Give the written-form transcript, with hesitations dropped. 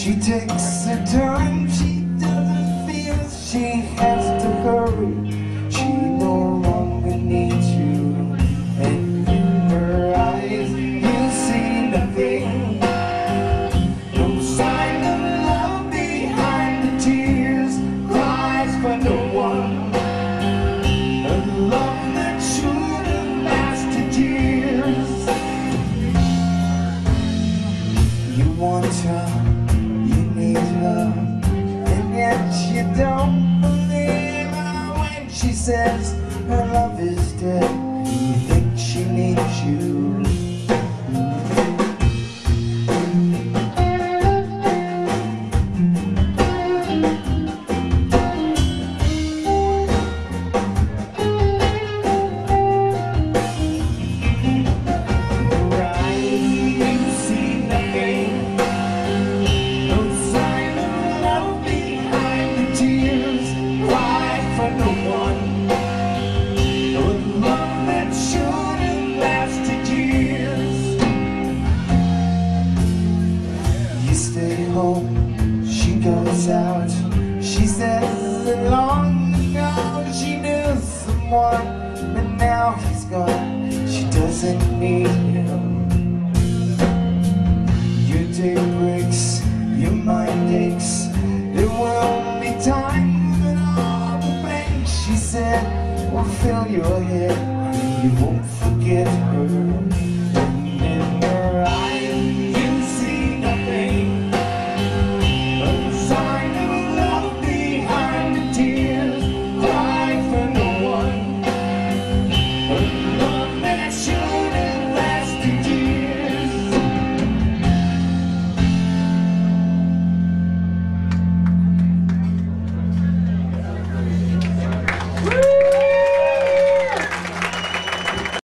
She takes her time, she doesn't feel she has to hurry. She no longer needs you, and in her eyes you see nothing. No sign of love behind the tears, cries for no one. A love that should have lasted years. You want her, love, and yet you don't believe her when she says her love is dead. You think she needs you. She goes out, she says that long ago she knew someone, but now he's gone, she doesn't need him. Your day breaks, your mind aches, it will be time that all the pain, she said, will fill your head, you won't forget her.